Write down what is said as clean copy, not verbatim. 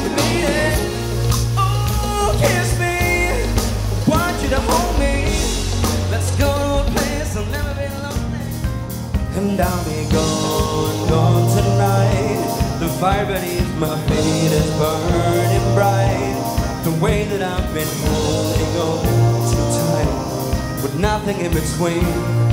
Baby, oh, kiss me, want you to hold me. Let's go to a place I'll never be lonely. And I'll be gone, gone tonight. The fire beneath my feet is burning bright. The way that I've been holding on too tight, with nothing in between.